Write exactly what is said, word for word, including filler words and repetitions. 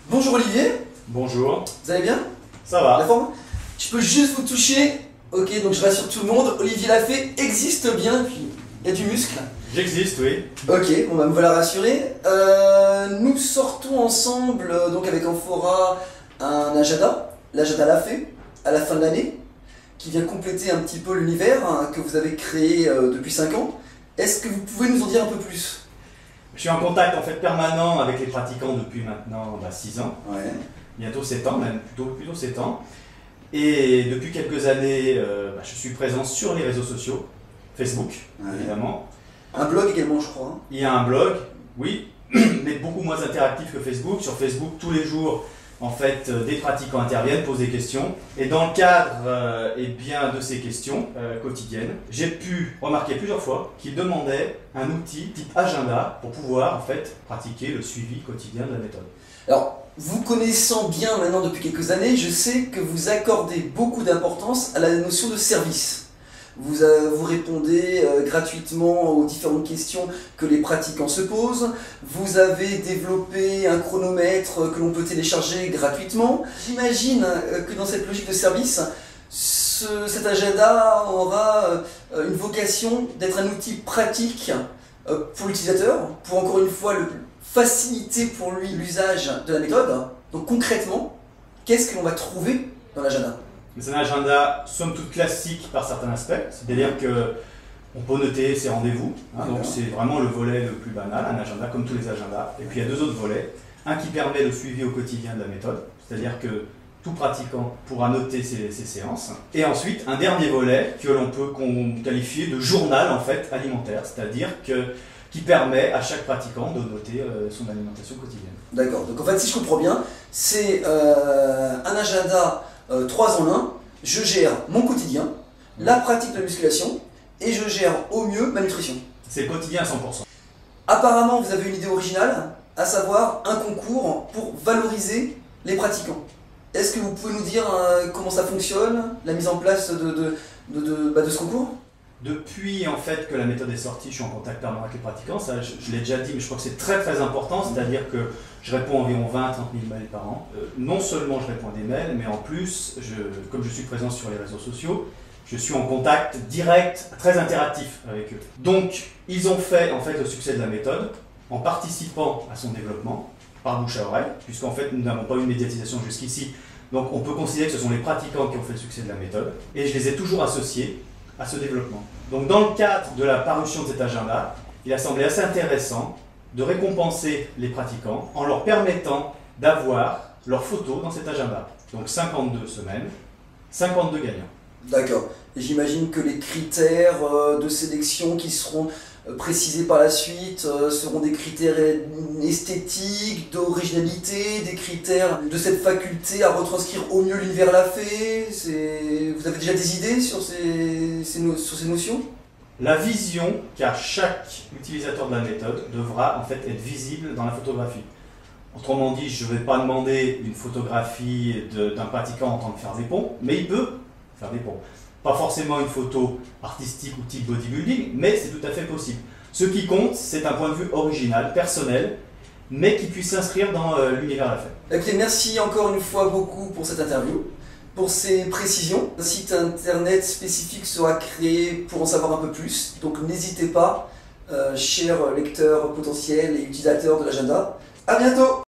Bonjour Olivier. Bonjour. Vous allez bien? Ça va. La forme? Je peux juste vous toucher. Ok, donc je rassure tout le monde, Olivier Lafay existe bien, puis il y a du muscle. J'existe, oui. Ok, bon bah me voilà rassuré. Euh, nous sortons ensemble, euh, donc avec Amphora, un agenda, l'agenda Lafay, à la fin de l'année, qui vient compléter un petit peu l'univers hein, que vous avez créé euh, depuis cinq ans. Est-ce que vous pouvez nous en dire un peu plus? Je suis en contact en fait permanent avec les pratiquants depuis maintenant bah, six ans, Ouais. bientôt sept ans, même plutôt, plutôt sept ans. Et depuis quelques années, euh, bah, je suis présent sur les réseaux sociaux, Facebook Ouais. évidemment. Un blog également, je crois. Hein. Il y a un blog, oui, mais beaucoup moins interactif que Facebook. Sur Facebook, tous les jours, en fait, euh, des pratiquants interviennent, posent des questions. Et dans le cadre euh, eh bien, de ces questions euh, quotidiennes, j'ai pu remarquer plusieurs fois qu'ils demandaient un outil type agenda pour pouvoir en fait pratiquer le suivi quotidien de la méthode. Alors, vous connaissant bien maintenant depuis quelques années, je sais que vous accordez beaucoup d'importance à la notion de service. Vous, euh, vous répondez euh, gratuitement aux différentes questions que les pratiquants se posent. Vous avez développé un chronomètre que l'on peut télécharger gratuitement. J'imagine euh, que dans cette logique de service, ce, cet agenda aura euh, une vocation d'être un outil pratique euh, pour l'utilisateur, pour encore une fois le, faciliter pour lui l'usage de la méthode. Donc concrètement, qu'est-ce que l'on va trouver dans l'agenda? C'est un agenda somme toute classique par certains aspects, c'est-à-dire que on peut noter ses rendez-vous, hein, donc c'est vraiment le volet le plus banal, un agenda comme tous les agendas. Et puis il y a deux autres volets, un qui permet le suivi au quotidien de la méthode, c'est-à-dire que tout pratiquant pourra noter ses, ses séances. Et ensuite un dernier volet que l'on peut qualifier de journal en fait alimentaire, c'est-à-dire que qui permet à chaque pratiquant de noter euh, son alimentation quotidienne. D'accord, donc en fait si je comprends bien, c'est euh, un agenda euh, trois en un, je gère mon quotidien, la pratique de la musculation, et je gère au mieux ma nutrition. C'est le quotidien à cent pour cent. Apparemment vous avez une idée originale, à savoir un concours pour valoriser les pratiquants. Est-ce que vous pouvez nous dire euh, comment ça fonctionne, la mise en place de, de, de, de, bah, de ce concours? Depuis en fait que la méthode est sortie, je suis en contact permanent avec les pratiquants, ça je, je l'ai déjà dit, mais je crois que c'est très très important, c'est-à-dire que je réponds environ vingt à trente mille mails par an. Euh, non seulement je réponds à des mails, mais en plus, je, comme je suis présent sur les réseaux sociaux, je suis en contact direct, très interactif avec eux. Donc, ils ont fait en fait le succès de la méthode en participant à son développement par bouche à oreille, puisqu'en fait nous n'avons pas eu de médiatisation jusqu'ici, donc on peut considérer que ce sont les pratiquants qui ont fait le succès de la méthode, et je les ai toujours associés à ce développement. Donc dans le cadre de la parution de cet agenda, il a semblé assez intéressant de récompenser les pratiquants en leur permettant d'avoir leurs photos dans cet agenda. Donc cinquante-deux semaines, cinquante-deux gagnants. D'accord. Et j'imagine que les critères euh, de sélection qui seront euh, précisés par la suite euh, seront des critères esthétiques, d'originalité, des critères de cette faculté à retranscrire au mieux l'univers Lafay. Vous avez déjà des idées sur ces, ces no sur ces notions? La vision qu'a chaque utilisateur de la méthode devra en fait être visible dans la photographie. Autrement dit, je ne vais pas demander une photographie d'un pratiquant en train de faire des ponts, mais il peut faire des ponts. Pas forcément une photo artistique ou type bodybuilding, mais c'est tout à fait possible. Ce qui compte, c'est un point de vue original, personnel, mais qui puisse s'inscrire dans euh, l'univers Lafay. Écoutez, merci encore une fois beaucoup pour cette interview, pour ces précisions. Un site internet spécifique sera créé pour en savoir un peu plus, donc n'hésitez pas, euh, chers lecteurs potentiels et utilisateurs de l'agenda. À bientôt!